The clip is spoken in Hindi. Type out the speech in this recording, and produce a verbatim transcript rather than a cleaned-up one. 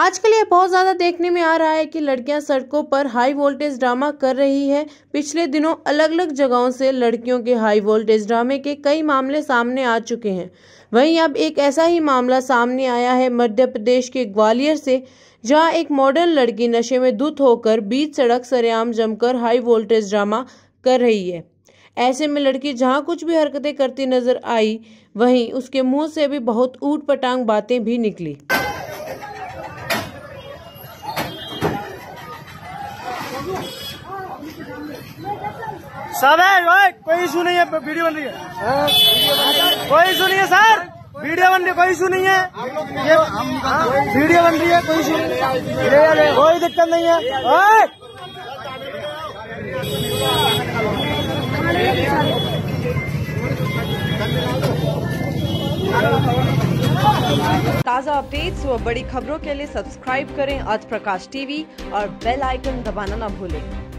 आजकल ये बहुत ज़्यादा देखने में आ रहा है कि लड़कियां सड़कों पर हाई वोल्टेज ड्रामा कर रही है। पिछले दिनों अलग अलग जगहों से लड़कियों के हाई वोल्टेज ड्रामे के कई मामले सामने आ चुके हैं। वहीं अब एक ऐसा ही मामला सामने आया है मध्य प्रदेश के ग्वालियर से, जहां एक मॉडर्न लड़की नशे में धुत होकर बीच सड़क सरेआम जमकर हाई वोल्टेज ड्रामा कर रही है। ऐसे में लड़की जहां कुछ भी हरकतें करती नजर आई, वहीं उसके मुंह से भी बहुत ऊट पटांग बातें भी निकली। सब है, कोई इशू नहीं है, वीडियो बन रही है, कोई इशू नहीं है सर, वीडियो बन रही है, कोई इशू नहीं है, ये वीडियो बन रही है, कोई इशू नहीं है, कोई दिक्कत नहीं है। ताज़ा अपडेट्स व बड़ी खबरों के लिए सब्सक्राइब करें आज प्रकाश टीवी और बेल आइकन दबाना न भूलें।